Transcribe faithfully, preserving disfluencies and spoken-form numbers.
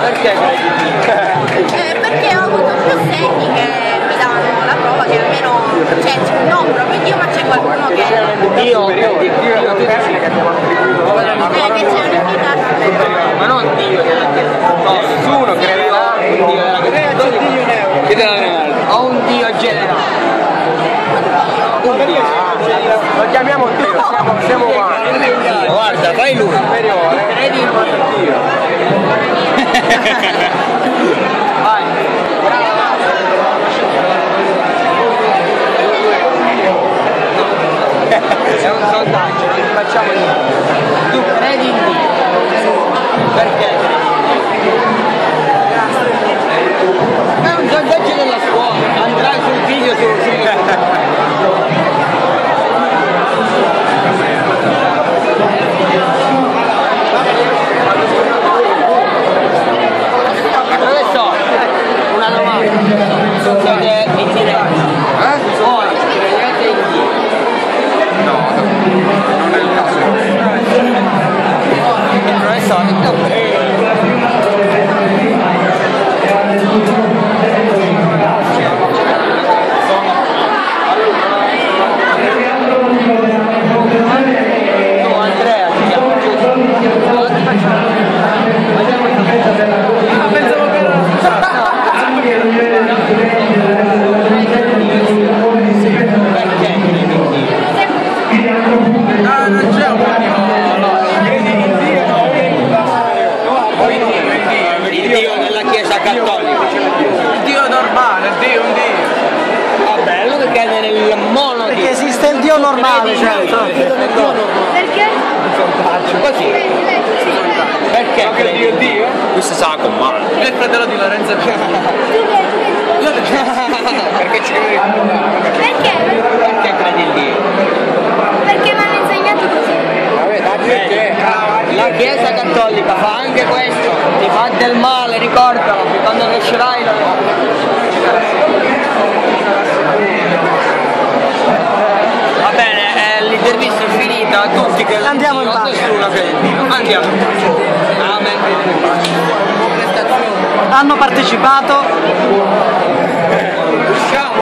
Perché credi in Dio? Eh, perché ho avuto più segni che mi danno la prova che almeno, cioè non proprio Dio, ma c'è qualcuno che... Dio, credi in Dio, è un termine che abbiamo attribuito. Eh, che c'è un'unità. Ma non Dio della Chiesa. No, nessuno crederà un Dio della Chiesa. Chi te la regala? Ho un Dio generale. Un Dio. Lo chiamiamo Dio, siamo, siamo umani. Guarda, fai lui. Credi in Dio. Vai. È un sondaggio, non ti facciamo niente. Tu credi in Dio. Perché credi in Dio? È un sondaggio della scuola, andrai sul video su Professore, una domanda. Siete in diretta? Eh? Voi credete in Dio? No, non è il caso. Professore, no, Andrea, ti chiamo giusto. Non ti faccio ah, pensavo che era perché credi in Dio? Ah, non c'è un il Dio della Chiesa Cattolica. Il Dio normale, il Dio un Dio. Vabbè, allora crede nel mono Dio. Perché esiste il Dio normale, certo. Perché? Così. Perché credi in Dio? Questo sa con male. È il fratello di Lorenzo. Perché ci credi in Dio? Perché? Perché credi in Dio? Perché mi hanno insegnato così. Perché la Chiesa Cattolica fa anche questo, ti fa del male, ricordalo, che quando crescerai lo... Va bene, eh, l'intervista è finita, tutti che Andiamo in pace. Nessuno crede in Dio. Andiamo in pace. Amen. Hanno partecipato